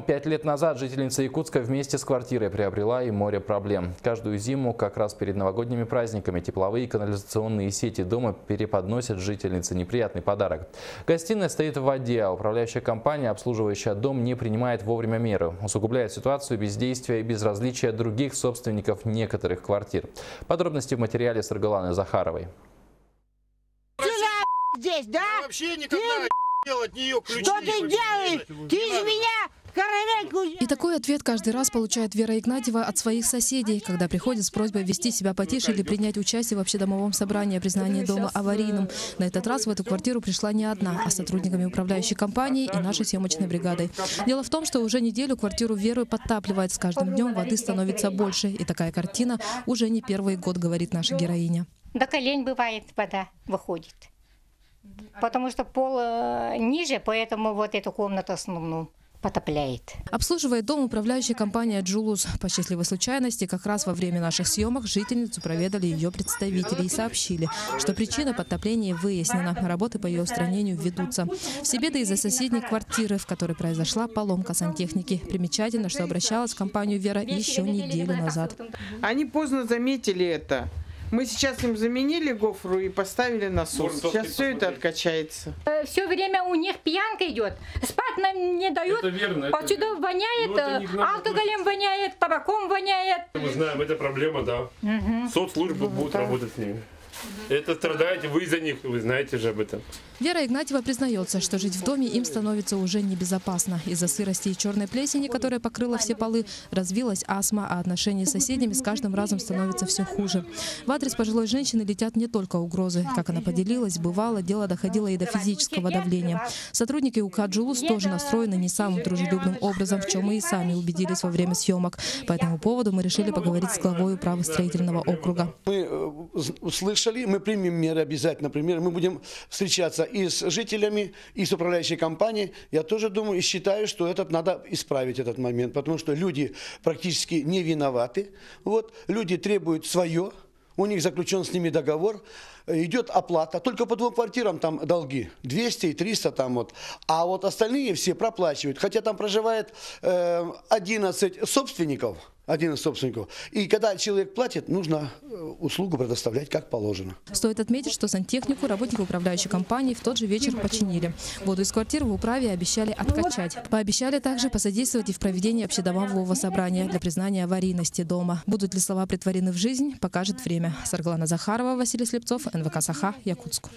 5 лет назад жительница Якутска вместе с квартирой приобрела и море проблем. Каждую зиму, как раз перед новогодними праздниками, тепловые и канализационные сети дома переподносят жительнице неприятный подарок. Гостиная стоит в воде, а управляющая компания, обслуживающая дом, не принимает вовремя меры. Усугубляет ситуацию бездействия и безразличия других собственников некоторых квартир. Подробности в материале Саргаланы Захаровой. Здесь, да? Я вообще никогда делать нее ключи. Что ты делаешь? Ты из меня коровейку. И такой ответ каждый раз получает Вера Игнатьева от своих соседей, когда приходит с просьбой вести себя потише или принять участие в общедомовом собрании о признании дома аварийным. На этот раз в эту квартиру пришла не одна, а с сотрудниками управляющей компании и нашей съемочной бригадой. Дело в том, что уже неделю квартиру Веры подтапливает. С каждым днем воды становится больше. И такая картина уже не первый год, говорит наша героиня. До колен бывает вода выходит. Потому что пол ниже, поэтому вот эту комнату основную потопляет. Обслуживает дом управляющая компания «Джулус». По счастливой случайности, как раз во время наших съемок жительницу проведали ее представители и сообщили, что причина подтопления выяснена. Работы по ее устранению ведутся. Все беды из-за соседней квартиры, в которой произошла поломка сантехники. Примечательно, что обращалась в компанию Вера еще неделю назад. Они поздно заметили это. Мы сейчас им заменили гофру и поставили насос. Сейчас все это откачается. Все время у них пьянка идет. Спать нам не дают. Это верно. Отсюда воняет, алкоголем воняет, табаком воняет. Мы знаем, это проблема, да. Соцслужбы будут работать с ними. Это страдаете вы за них, вы знаете же об этом. Вера Игнатьева признается, что жить в доме им становится уже небезопасно. Из-за сырости и черной плесени, которая покрыла все полы, развилась астма, а отношения с соседями с каждым разом становятся все хуже. В адрес пожилой женщины летят не только угрозы. Как она поделилась, бывало, дело доходило и до физического давления. Сотрудники УК «Джулус» тоже настроены не самым дружелюбным образом, в чем мы и сами убедились во время съемок. По этому поводу мы решили поговорить с главой правостроительного округа. Мы услышали, мы примем меры обязательно. Например, мы будем встречаться и с жителями, и с управляющей компанией. Я тоже думаю и считаю, что это надо исправить этот момент, потому что люди практически не виноваты. Вот, люди требуют свое, у них заключен с ними договор, идет оплата. Только по 2 квартирам там долги, 200 и 300 там вот. А вот остальные все проплачивают, хотя там проживает 11 собственников. И когда человек платит, нужно услугу предоставлять как положено. Стоит отметить, что сантехнику работники управляющей компании в тот же вечер починили. Воду из квартиры в управе обещали откачать. Пообещали также посодействовать и в проведении общедомового собрания для признания аварийности дома. Будут ли слова претворены в жизнь, покажет время. Саргалана Захарова, Василий Слепцов, НВК Саха, Якутск.